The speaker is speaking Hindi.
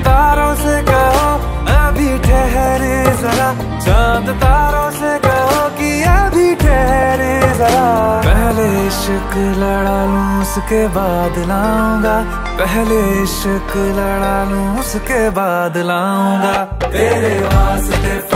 तारों से कहो अभी ठहरे जरा, चांद तारों से कहो कि अभी ठहरे जरा। पहले इश्क लड़ा लूं उसके बाद लाऊंगा, पहले इश्क लड़ा लूं उसके बाद लाऊंगा तेरे वास्ते।